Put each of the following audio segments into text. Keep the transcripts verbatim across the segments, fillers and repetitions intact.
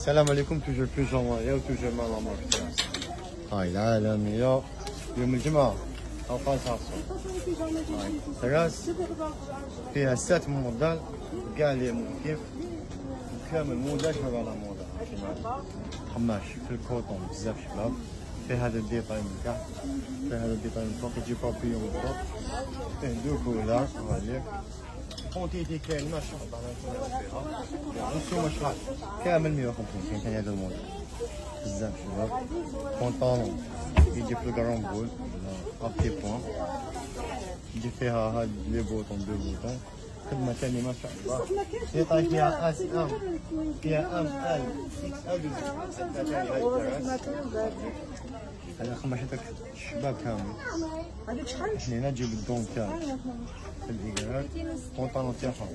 السلام عليكم. توجور بيجامايا وتوجور مع لامارك. هاي العالمية يوم الجمعة أوقات خاصة. هاي تراس فيها ست موديل كاع لي كيف كامل موضة شباب على موضة. قماش في الكوطون بزاف شباب. في هذا الديتاي من تحت، في هذا الديتاي من فوق يجي بابيون من فوق، فيه دو كولار هاذيك. كونتيتي كاين ما شاء الله فيها. نسيو شحال كامل مية وخمسين كاين هذا الموديل بزاف شباب. بونطالون يجي في الكرون بول ابتي بوان، يجي فيها هاد لي بوطون دو بوطون. خدمة ثاني ما شاء الله. ديتاي فيها اس ام، فيها ام ال اكس ال ثاني. هذا خماش هذاك الشباب كامل. هذيك شحال؟ حنينا نجيب الدون تاعك في الإيجار بونطالون تاعهم.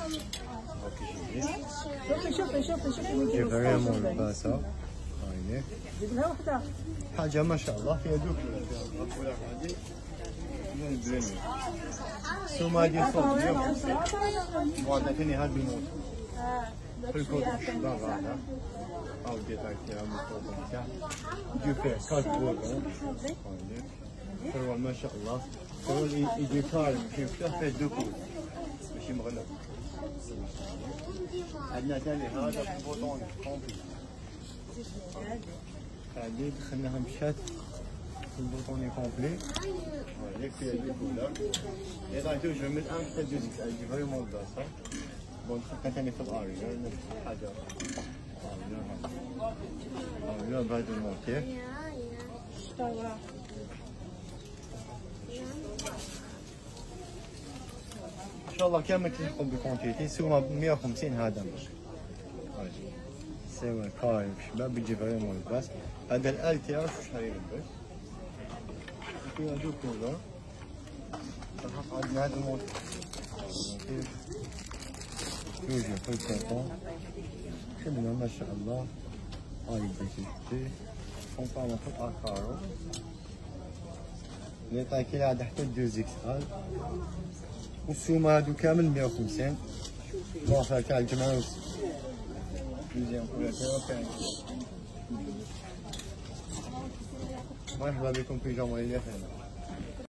شوفي شوفي شوفي شوفي جي فريمون لباسة هايليك. جيب لها وحدة. حاجة ما شاء الله فيها دوك فيها هادي من البلاني. ثم هادي صوت مية وخمسين. وعندنا ثاني هاد الموت. في الكود الشباب هذا. أو ديتاي فيها من الكود تاعها. يجي فيه كارت بوطون هايليك. سروال ما شاء الله. سروال يجي كارت فيه فيه دوكو ماشي مغلق. عندنا ثاني هذا البوطون كومبلي. هذيك خليناها مشات في البوطوني كومبلي. هذيك فيها دو كولار. ديتاي توجور من الان حتى دوز اكس ال يجي فريمون بلاصة. بون دخلنا ثاني في الاريا نفس الحاجة. اريا بهذا الموتيف. ان شاء الله كامل تلحقوا بكونتيتي سوما مية وخمسين هذا سوا كايف شباب يجي فريمون لباس. هذا الال تاعو شحال يلبس. فيها دو كولور. عندنا هذا الموتيف توجور في الكوطون. خدمة ما شاء الله. هاي بيتي بونطالون في الاكارو. لي طاي كي عاد حتى دوز اكس ال. والسومة هادو كامل مية وخمسين. واخا تاع الجمعة دوزيام كولور تاعو كاين. مرحبا بكم في جمهورية هنا.